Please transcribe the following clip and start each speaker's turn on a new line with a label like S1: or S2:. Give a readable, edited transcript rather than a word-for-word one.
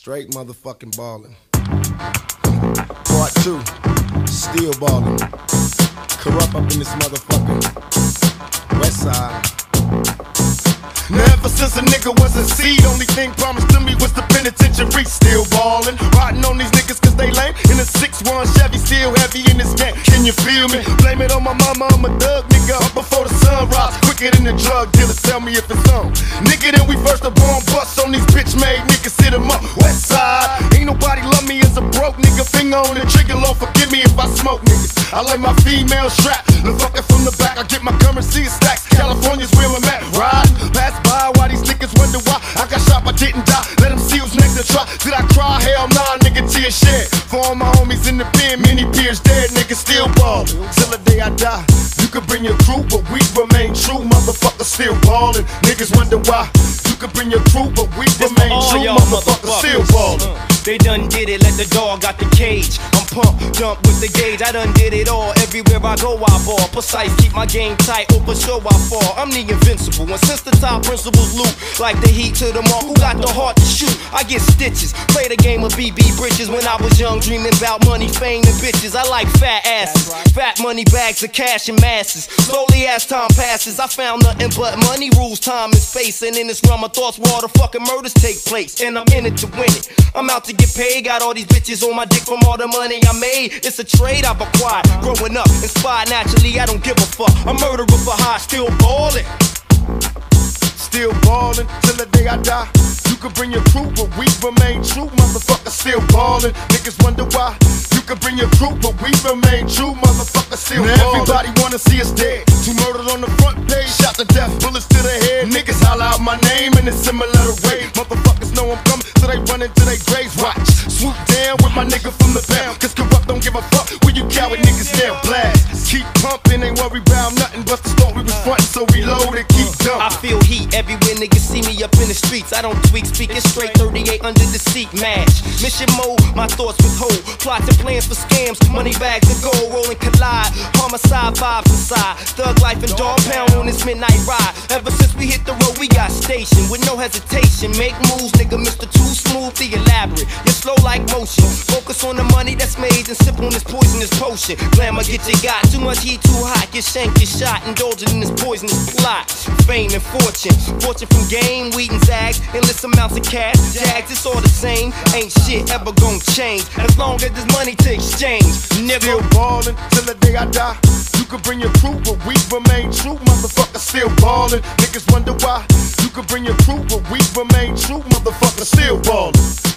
S1: Straight motherfucking ballin'. Part 2, still ballin'. Corrupt up in this motherfucking West Side. Now ever since a nigga was a seed, only thing promised to me was the penitentiary. Still ballin', riding on these niggas cause they lame. In a 6-1 Chevy, still heavy in this game. Can you feel me? Blame it on my mama, I'm a thug nigga. Up before the sun rise, quicker than the drug dealer. Tell me if it's on. Nigga, then we first the bomb bust on these bitch made niggas. Hit 'em up, West Side. Ain't nobody love me as a broke nigga. Finger on the trigger, Lord forgive me if I smoke niggas. I like my female strap, the fucking from the back. I get my currency in stacks. California's where I'm at. Riding, pass by while these niggas wonder why I got shot but didn't die. Let them see who's next to try. Did I cry? Hell nah, nigga, tears shed. For all my homies in the pen, many peers dead. Niggas still ballin' till the day I die. You could bring your crew, but we remain true. Motherfuckers still ballin'. Niggas wonder why. You could bring your crew, but we remain true. Motherfuckers still ballin'.
S2: They done did it, let the dog out the cage. I'm pumped, jump with the gauge. I done did it all, everywhere I go I ball. Precise, keep my game tight, open show I fall. I'm the invincible, and since the top principles loot, like the heat to the mark, who got the heart to shoot? I get stitches, play the game of BB bridges. When I was young, dreaming about money, fame, and bitches. I like fat asses, fat money bags of cash and masses. Slowly as time passes, I found nothing but money rules, time and space. And in this realm of thoughts where all the fucking murders take place. And I'm in it to win it, I'm out to get paid. Got all these bitches on my dick from all the money I made. It's a trade I've acquired. Growing up, inspired naturally, I don't give a fuck. A murderer for high, still ballin'.
S1: Still ballin' till the day I die. You could bring your crew, but we remain true. Motherfuckers still ballin'. Niggas wonder why. You could bring your crew, but we remain true. Motherfuckers still ballin'. Everybody wanna see us dead. 2 murdered on the front page, shot to death, bullets to the head. Niggas holler out my name in a similar way. Motherfuckers know I'm coming, so they run into their graves. Watch, swoop down with my nigga from the pound. Cause Corrupt don't give a fuck where you coward niggas down. Blast, keep pumping, ain't worry about nothing. Bust the start, we was frontin', so reload and keep dumping.
S2: I feel heat everywhere niggas see me up in the streets. I don't tweak, speaking straight, 38 under the seat, match. Mission mode, my thoughts withhold. Plots and plans for scams, money bags of gold, rolling collide. Homicide vibes inside, thug life and dog pound on this midnight ride. Ever since we hit the road, we got stationed with no hesitation. Make moves, nigga, Mr. Too Smooth, the elaborate. You're slow like motion. Focus on the money that's made and sip on this poisonous potion. Glamour get you got, too much heat, too hot. Get shanked, get shot, indulging in this poisonous plot. Fame and fortune, fortune from game, weed and zags, endless amounts of cash. Jags, it's all the same. Ain't shit ever gon' change as long as there's money to exchange.
S1: Still ballin' till the day I die. You could bring your crew, but we remain true. Motherfuckers still ballin'. Niggas wonder why. You could bring your crew, but we remain true. Motherfuckers still ballin'.